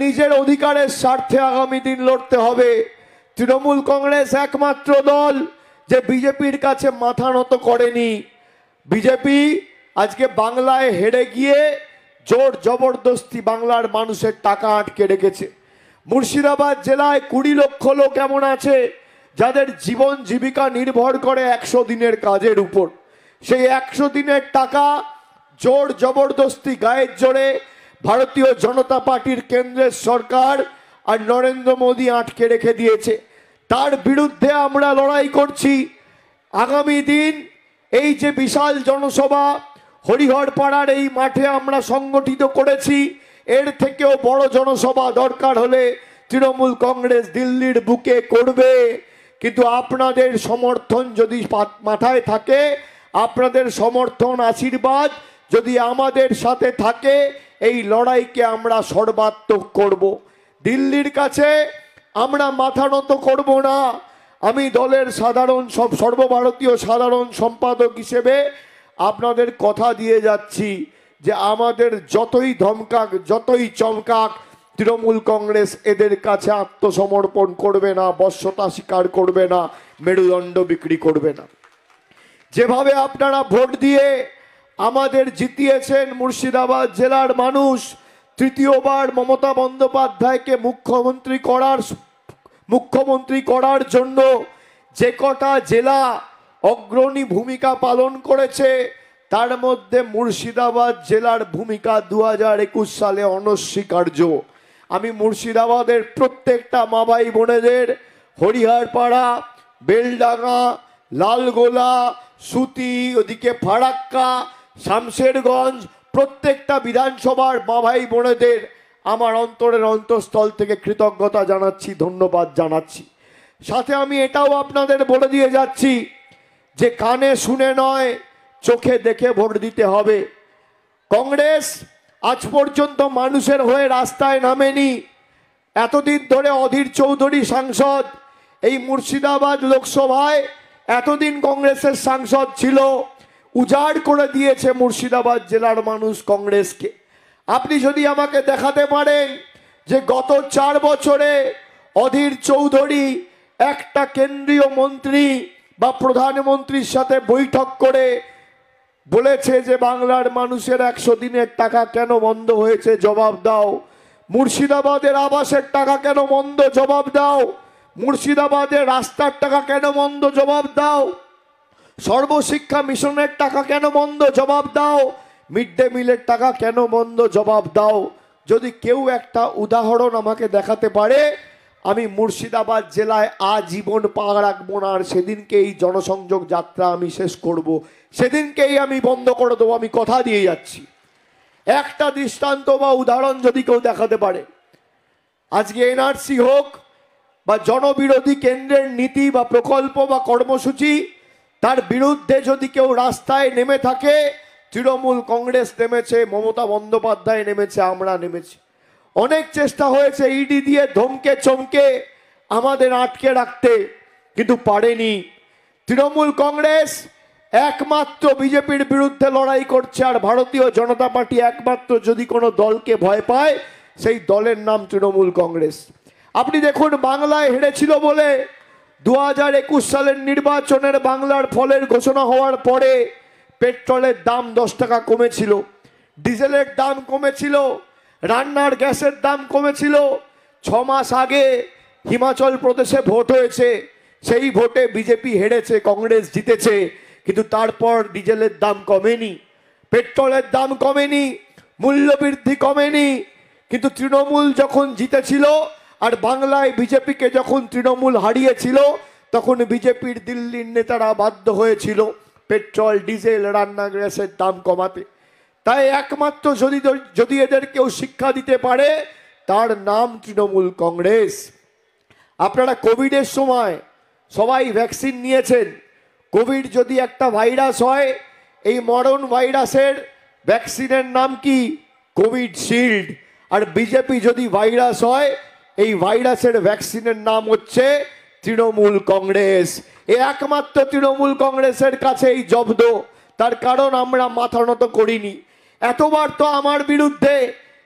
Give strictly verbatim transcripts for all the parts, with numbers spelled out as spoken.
নিজের অধিকারের স্বার্থে আগামী দিন লড়তে হবে। তৃণমূল কংগ্রেস একমাত্র দল যে বিজেপির কাছে মাথা নত করেনি। বিজেপি আজকে বাংলায় হেরে গিয়ে জোর জবরদস্তি বাংলার মানুষের টাকা আটকে রেখেছে। মুর্শিদাবাদ জেলায় কুড়ি লক্ষ লোক এমন আছে যাদের জীবন জীবিকা নির্ভর করে একশো দিনের কাজের উপর। সেই একশো দিনের টাকা জোর জবরদস্তি গায়ের জোরে ভারতীয় জনতা পার্টির কেন্দ্রের সরকার আর নরেন্দ্র মোদী আটকে রেখে দিয়েছে। তার বিরুদ্ধে আমরা লড়াই করছি। আগামী দিন এই যে বিশাল জনসভা হরিহরপাড়ার এই মাঠে আমরা সংগঠিত করেছি, এর থেকেও বড় জনসভা দরকার হলে তৃণমূল কংগ্রেস দিল্লির বুকে করবে। কিন্তু আপনাদের সমর্থন যদি মাথায় থাকে, আপনাদের সমর্থন আশীর্বাদ যদি আমাদের সাথে থাকে, এই লড়াইকে আমরা সর্বাত্মক করব। দিল্লির কাছে আমরা মাথা নত করব না। আমি দলের সাধারণ সব সর্বভারতীয় সাধারণ সম্পাদক হিসেবে আপনাদের কথা দিয়ে যাচ্ছি যে আমাদের যতই ধমকাক যতই চমকাক, তৃণমূল কংগ্রেস এদের কাছে আত্মসমর্পণ করবে না, বশ্যতা স্বীকার করবে না, মেরুদণ্ড বিক্রি করবে না। যেভাবে আপনারা ভোট দিয়ে আমাদের জিতিয়েছেন, মুর্শিদাবাদ জেলার মানুষ তৃতীয়বার মমতা বন্দ্যোপাধ্যায়কে মুখ্যমন্ত্রী করার মুখ্যমন্ত্রী করার জন্য যে কটা জেলা অগ্রণী ভূমিকা পালন করেছে, তার মধ্যে মুর্শিদাবাদ জেলার ভূমিকা দু হাজার একুশ সালে অনস্বীকার্য। আমি মুর্শিদাবাদের প্রত্যেকটা মা ভাই বোনেদের হরিহরপাড়া, বেলডাঙ্গা, লালগোলা, সুতি, ওদিকে ফারাক্কা, শামশেরগঞ্জ প্রত্যেকটা বিধানসভার মা ভাই বোনেদের আমার অন্তরের অন্তঃস্থল থেকে কৃতজ্ঞতা জানাচ্ছি, ধন্যবাদ জানাচ্ছি। সাথে আমি এটাও আপনাদের বলে দিয়ে যাচ্ছি যে কানে শুনে নয়, চোখে দেখে ভোট দিতে হবে। কংগ্রেস আজ পর্যন্ত মানুষের হয়ে রাস্তায় নামেনি। এতদিন ধরে অধীর চৌধুরী সাংসদ এই মুর্শিদাবাদ লোকসভায় এতদিন কংগ্রেসের সাংসদ ছিল, উজাড় করে দিয়েছে মুর্শিদাবাদ জেলার মানুষ কংগ্রেসকে। আপনি যদি আমাকে দেখাতে পারেন যে গত চার বছরে অধীর চৌধুরী একটা কেন্দ্রীয় মন্ত্রী বা প্রধানমন্ত্রীর সাথে বৈঠক করে বলেছে যে বাংলার মানুষের একশো দিনের টাকা কেন বন্ধ হয়েছে, জবাব দাও। মুর্শিদাবাদের আবাসের টাকা কেন বন্ধ, জবাব দাও। মুর্শিদাবাদের রাস্তার টাকা কেন বন্ধ, জবাব দাও। সর্বশিক্ষা মিশনের টাকা কেন বন্ধ, জবাব দাও। মিড ডে মিলের টাকা কেন বন্ধ, জবাব দাও। যদি কেউ একটা উদাহরণ আমাকে দেখাতে পারে, আমি মুর্শিদাবাদ জেলায় আজীবন পা রাখবো না। আর সেদিনকে এই জনসংযোগ যাত্রা আমি শেষ করব, সেদিনকেই আমি বন্ধ করে দেবো, আমি কথা দিয়ে যাচ্ছি। একটা দৃষ্টান্ত বা উদাহরণ যদি কেউ দেখাতে পারে, আজকে এনআরসি হোক বা জনবিরোধী কেন্দ্রের নীতি বা প্রকল্প বা কর্মসূচি, তার বিরুদ্ধে যদি কেউ রাস্তায় নেমে থাকে, তৃণমূল কংগ্রেস নেমেছে, মমতা বন্দ্যোপাধ্যায় নেমেছে, আমরা নেমেছি। অনেক চেষ্টা হয়েছে ইডি দিয়ে ধমকে চমকে আমাদের আটকে রাখতে, কিন্তু পারেনি। তৃণমূল কংগ্রেস একমাত্র বিজেপির বিরুদ্ধে লড়াই করছে। আর ভারতীয় জনতা পার্টি একমাত্র যদি কোনো দলকে ভয় পায়, সেই দলের নাম তৃণমূল কংগ্রেস। আপনি দেখুন, বাংলায় হেরেছিল বলে দু হাজার একুশ সালের নির্বাচনের বাংলার ফলের ঘোষণা হওয়ার পরে পেট্রোলের দাম দশ টাকা কমেছিল, ডিজেলের দাম কমেছিল, রান্নার গ্যাসের দাম কমেছিল। ছ মাস আগে হিমাচল প্রদেশে ভোট হয়েছে, সেই ভোটে বিজেপি হেরেছে, কংগ্রেস জিতেছে, কিন্তু তারপর ডিজেলের দাম কমেনি, পেট্রোলের দাম কমেনি, মূল্যবৃদ্ধি কমেনি। কিন্তু তৃণমূল যখন জিতেছিল আর বাংলায় বিজেপিকে যখন তৃণমূল হারিয়েছিল, তখন বিজেপির দিল্লির নেতারা বাধ্য হয়েছিল পেট্রোল, ডিজেল, রান্না গ্যাসের দাম কমাতে। তাই একমাত্র যদি যদি এদের কেউ শিক্ষা দিতে পারে, তার নাম তৃণমূল কংগ্রেস। আপনারা কোভিডের সময় সবাই ভ্যাকসিন নিয়েছেন। কোভিড যদি একটা ভাইরাস হয়, এই মরণ ভাইরাসের ভ্যাকসিনের নাম কি? Covid shield. আর বিজেপি যদি ভাইরাস হয়, এই ভাইরাসের ভ্যাকসিনের নাম হচ্ছে তৃণমূল কংগ্রেস। এ একমাত্র তৃণমূল কংগ্রেসের কাছে এই জব্দ। তার কারণ আমরা মাথা নত করিনি। এতবার তো আমার বিরুদ্ধে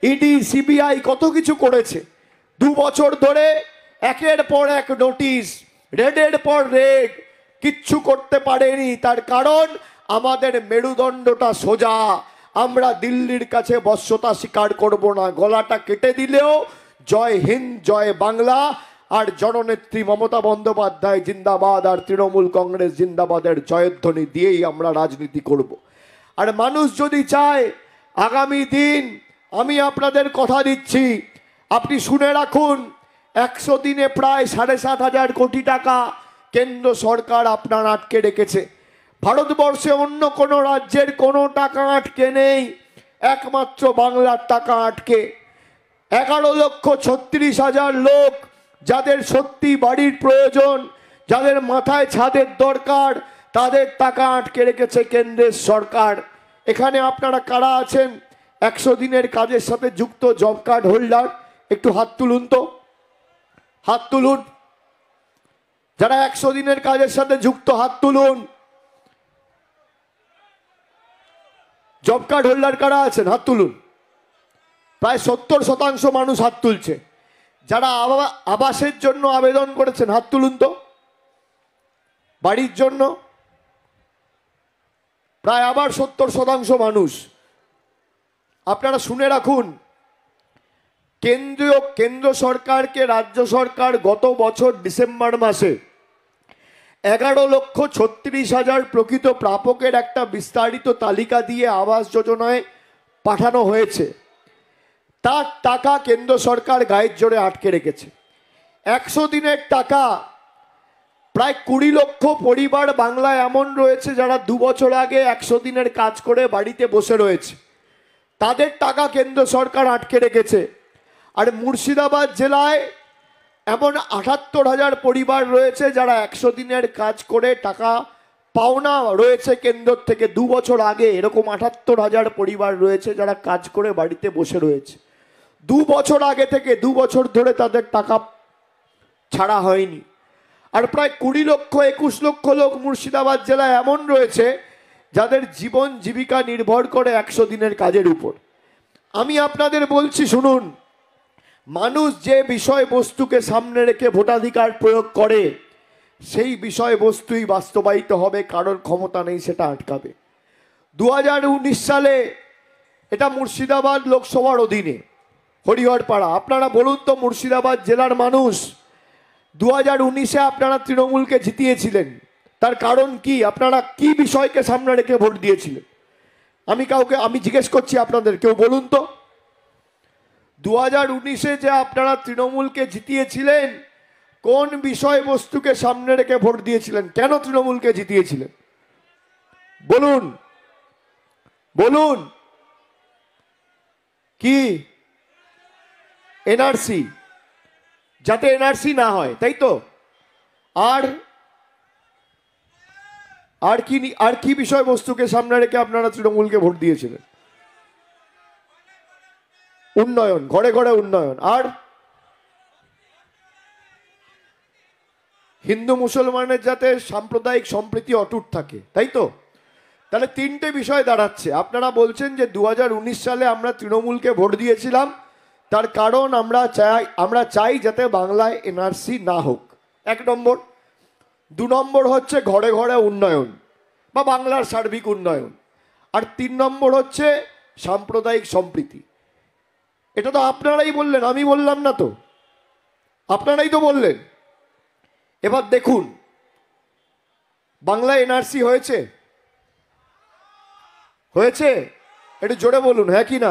ইডি সিবিআই কত কিছু করেছে, দু বছর ধরে একের পর এক নোটিশ, রেডের পর রেড, কিচ্ছু করতে পারেনি। তার কারণ আমাদের মেরুদণ্ডটা সোজা, আমরা দিল্লির কাছে বশ্যতা স্বীকার করব না। গলাটা কেটে দিলেও জয় হিন্দ জয় বাংলা আর জননেত্রী মমতা বন্দ্যোপাধ্যায় জিন্দাবাদ আর তৃণমূল কংগ্রেস জিন্দাবাদের জয়ধ্বনি দিয়েই আমরা রাজনীতি করব। আর মানুষ যদি চায় আগামী দিন, আমি আপনাদের কথা দিচ্ছি, আপনি শুনে রাখুন, একশো দিনে প্রায় সাড়ে সাত হাজার কোটি টাকা কেন্দ্র সরকার আপনার আটকে রেখেছে। ভারতবর্ষে অন্য কোনো রাজ্যের কোনো টাকা আটকে নেই, একমাত্র বাংলার টাকা আটকে। এগারো লক্ষ ছত্রিশ হাজার লোক যাদের সত্যি বাড়ির প্রয়োজন, যাদের মাথায় ছাদের দরকার, তাদের টাকা আটকে রেখেছে কেন্দ্রের সরকার। এখানে আপনারা কারা আছেন একশো দিনের কাজের সাথে যুক্ত জব কার্ড হোল্ডার? একটু হাত তুলুন তো, হাত তুলুন। যারা একশো দিনের কাজের সাথে যুক্ত হাত তুলুন। জব কার্ড হোল্ডার কারা আছেন হাত তুলুন। প্রায় সত্তর শতাংশ মানুষ হাত তুলছে। যারা আবাসের জন্য আবেদন করেছেন হাত তুলুন তো, বাড়ির জন্য প্রায় আবার সত্তর শতাংশ মানুষ। আপনারা শুনে রাখুন, কেন্দ্রীয় কেন্দ্র সরকারকে রাজ্য সরকার গত বছর ডিসেম্বর মাসে এগারো লক্ষ ছত্রিশ হাজার প্রকৃত প্রাপকের একটা বিস্তারিত তালিকা দিয়ে আবাস যোজনায় পাঠানো হয়েছে। তার টাকা কেন্দ্র সরকার গায়ের জোরে আটকে রেখেছে। একশো দিনের টাকা প্রায় কুড়ি লক্ষ পরিবার বাংলায় এমন রয়েছে যারা দু বছর আগে একশো দিনের কাজ করে বাড়িতে বসে রয়েছে, তাদের টাকা কেন্দ্র সরকার আটকে রেখেছে। আর মুর্শিদাবাদ জেলায় এমন আটাত্তর হাজার পরিবার রয়েছে যারা একশো দিনের কাজ করে টাকা পাওনা রয়েছে কেন্দ্র থেকে দু বছর আগে। এরকম আটাত্তর হাজার পরিবার রয়েছে যারা কাজ করে বাড়িতে বসে রয়েছে, দু বছর আগে থেকে দু বছর ধরে তাদের টাকা ছাড়া হয়নি। আর প্রায় কুড়ি লক্ষ একুশ লক্ষ লোক মুর্শিদাবাদ জেলায় এমন রয়েছে যাদের জীবন জীবিকা নির্ভর করে একশো দিনের কাজের উপর। আমি আপনাদের বলছি শুনুন, মানুষ যে বিষয়বস্তুকে সামনে রেখে ভোটাধিকার প্রয়োগ করে সেই বিষয়বস্তুই বাস্তবায়িত হবে, কারোর ক্ষমতা নেই সেটা আটকাবে। দু হাজার উনিশ সালে এটা মুর্শিদাবাদ লোকসভার অধীনে হরিহরপাড়া। আপনারা বলুন তো, মুর্শিদাবাদ জেলার মানুষ দু হাজার উনিশে আপনারা তৃণমূলকে জিতিয়েছিলেন, তার কারণ কি? আপনারা কি বিষয়কে সামনে রেখে ভোট দিয়েছিলেন? আমি কাউকে আমি জিজ্ঞেস করছি আপনাদের, কেউ বলুন তো। দু হাজার উনিশে যে আপনারা তৃণমূলকে জিতিয়েছিলেন, কোন বিষয়বস্তুকে সামনে রেখে ভোট দিয়েছিলেন? কেন তৃণমূলকে জিতিয়েছিলেন বলুন, বলুন। কি? এনআরসি, যাতে এনআরসি না হয়, তাই তো? আর আর কি আর কি বিষয়বস্তুকে সামনে রেখে আপনারা তৃণমূলকে ভোট দিয়েছিলেন? উন্নয়ন, ঘরে ঘরে উন্নয়ন। আর হিন্দু মুসলমানের যাতে সাম্প্রদায়িক সম্প্রীতি অটুট থাকে, তাই তো? তাহলে তিনটে বিষয় দাঁড়াচ্ছে। আপনারা বলছেন যে দু হাজার উনিশ সালে আমরা তৃণমূলকে ভোট দিয়েছিলাম, তার কারণ আমরা চাই আমরা চাই যাতে বাংলায় এনআরসি না হোক, এক নম্বর। দু নম্বর হচ্ছে ঘরে ঘরে উন্নয়ন বা বাংলার সার্বিক উন্নয়ন। আর তিন নম্বর হচ্ছে সাম্প্রদায়িক সম্প্রীতি। এটা তো আপনারাই বললেন, আমি বললাম না তো, আপনারাই তো বললেন। এবার দেখুন, বাংলায় এনআরসি হয়েছে? হয়েছে? একটু জোরে বলুন, হ্যাঁ কি না?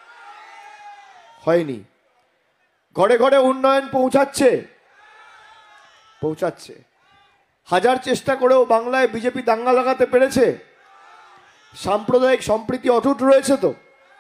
হয়নি। ঘরে ঘরে উন্নয়ন পৌঁছাচ্ছে? পৌঁছাচ্ছে। হাজার চেষ্টা করেও বাংলায় বিজেপি দাঙ্গা লাগাতে পেরেছে? সাম্প্রদায়িক সম্প্রীতি অটুট রয়েছে তো।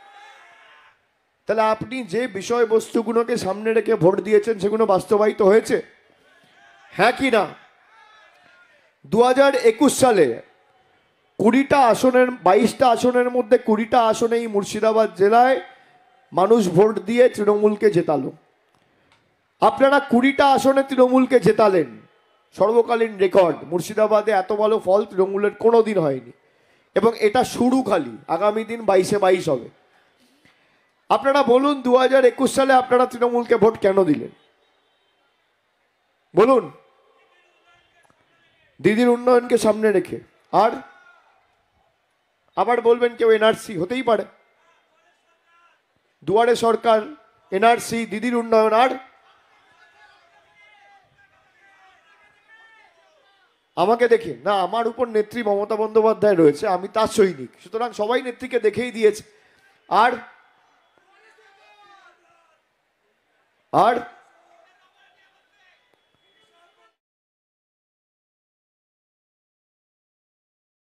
তাহলে আপনি যে বিষয়বস্তুগুলোকে সামনে রেখে ভোট দিয়েছেন সেগুলো বাস্তবায়িত হয়েছে, হ্যাঁ কি না? দু হাজার একুশ সালে কুড়িটা আসনের বাইশটা আসনের মধ্যে কুড়িটা আসনেই মুর্শিদাবাদ জেলায় মানুষ ভোট দিয়ে তৃণমূলকে জেতালো। আপনারা কুড়িটা আসনে তৃণমূলকে জেতালেন, সর্বকালীন রেকর্ড। মুর্শিদাবাদে এত ভালো ফল তৃণমূলের কোনো দিন হয়নি, এবং এটা শুরু খালি, আগামী দিন বাইশে বাইশ হবে। আপনারা বলুন দু হাজার একুশ সালে আপনারা তৃণমূলকে ভোট কেন দিলেন বলুন? দিদির উন্নয়নকে সামনে রেখে। আর আবার বলবেন কেউ এনআরসি, হতেই পারে, দুয়ারে সরকার, এনআরসি, দিদির উন্নয়ন। আর আমাকে দেখে না, আমার উপর নেত্রী মমতা বন্দ্যোপাধ্যায় রয়েছে, আমি তার সৈনিক, সুতরাং সবাই নেত্রীকে দেখেই দিয়েছে। আর আর